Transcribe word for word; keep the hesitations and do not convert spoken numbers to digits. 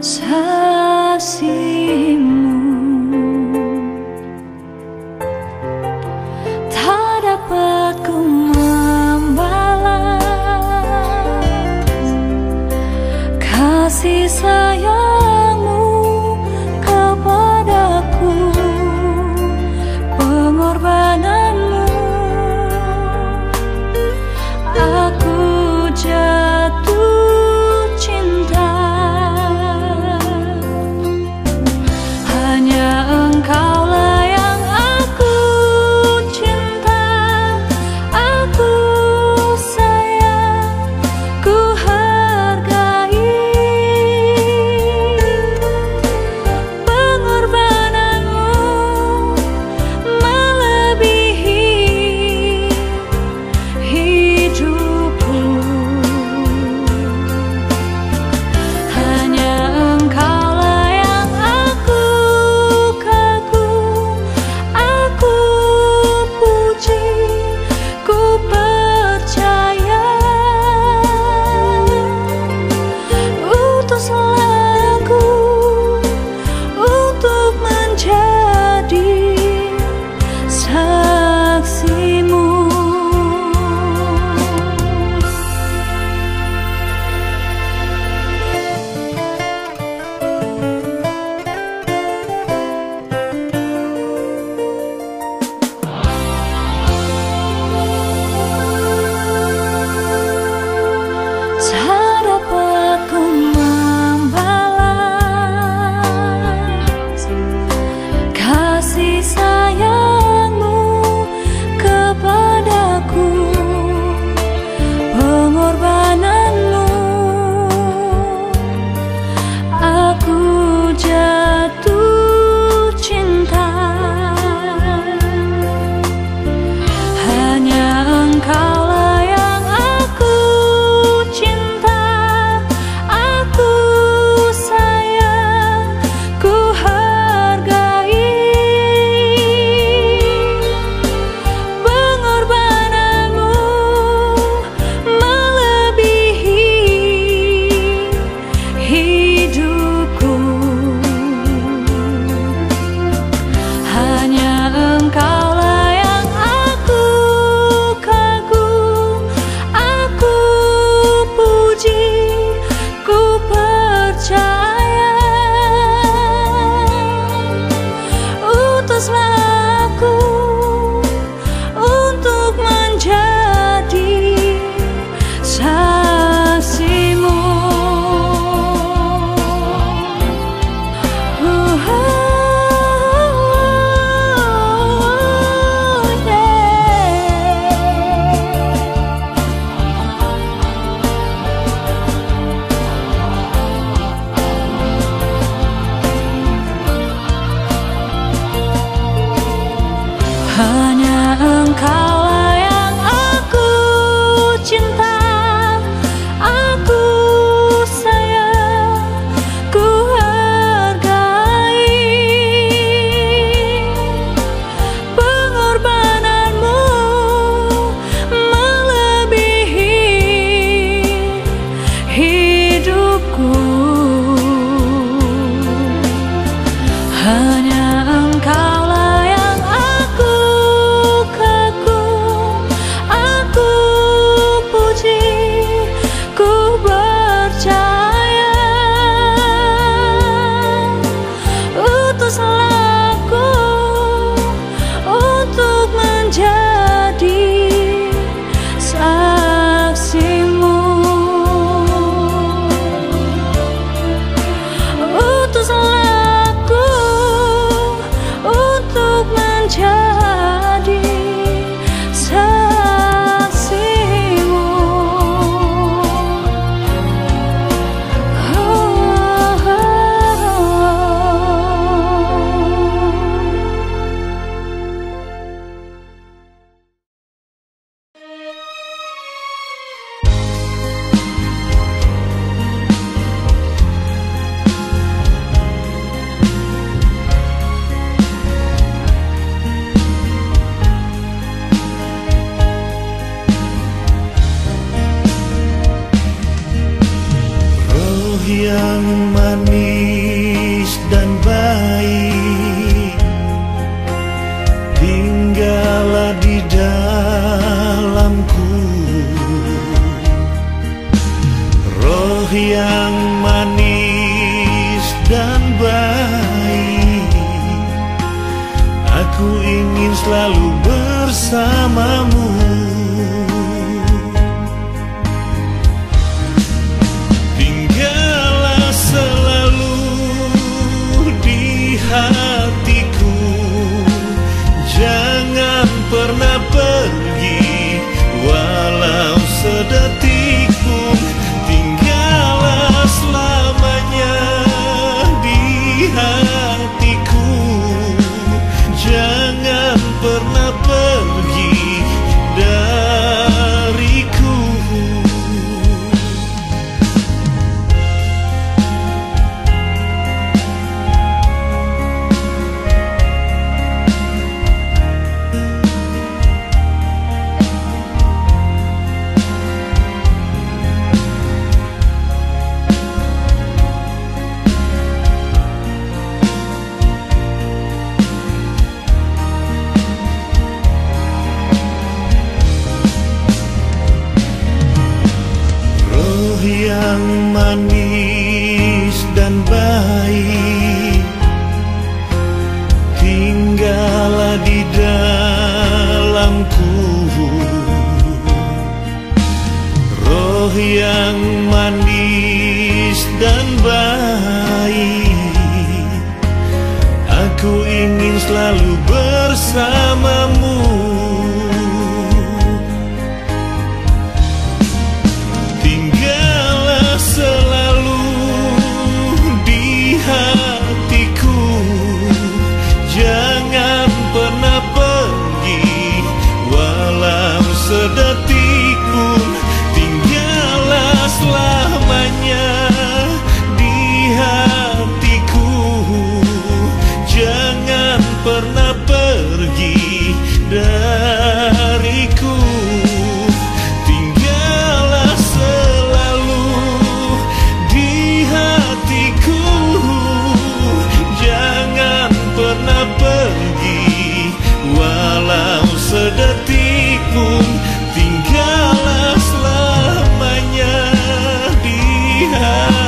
saksimu. Tak dapat ku membalas kasih sayangmu kepadaku, pengorbananmu. Aku jatuh cinta, hanya Engkaulah yang aku cinta, aku sayang, ku hargai. Pengorbananmu melebihi hidupku. Hanya Engkaulah yang aku kagum, aku puji, ku percaya. Utuslah aku untuk menjadi saksimu. Tak dapat ku membalas kasih sayangmu kepadaku, pengorbananmu. Aku jatuh cinta, hanya Engkaulah yang aku cinta, aku sayang, ku hargai. Pengorbananmu melebihi hidupku. Hanya Engkaulah yang aku kagum, aku puji, ku percaya. Utuslah aku untuk menjadi saksimu. Uh, Hanya Engkaulah yang aku cinta, aku sayang, ku hargai. Pengorbananmu melebihi hidupku. Hanya Engkaulah yang aku kagum, aku puji, ku percaya. Utuslah aku untuk menjadi saksimu. yang manis dan baik, tinggallah di dalamku. Roh yang manis dan baik, aku ingin selalu bersamamu. Tinggallah selalu di hatiku, jangan pernah pergi walau sedetik pun. Tinggallah selamanya di hatiku, jangan pernah pergi dariku. Yang manis dan baik, tinggallah di dalamku. Roh yang manis dan baik, aku ingin selalu bersamamu. Selalu di hatiku, jangan pernah pergi walau sedetik pun. Tinggallah selamanya di hatiku, jangan pernah pergi dariku. Pergi walau sedetik pun, tinggallah selamanya di hati.